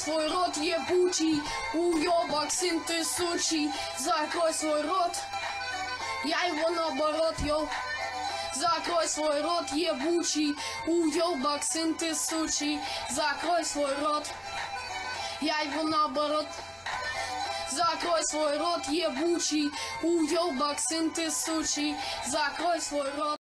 Свой рот ебучий, уебок, сын ты сучий, закрой свой рот, я его наоборот, йоу. Закрой свой рот ебучий, уебок, сын ты сучий, закрой свой рот, я его наоборот. Закрой свой рот ебучий, уебок, сын ты сучий, закрой свой рот.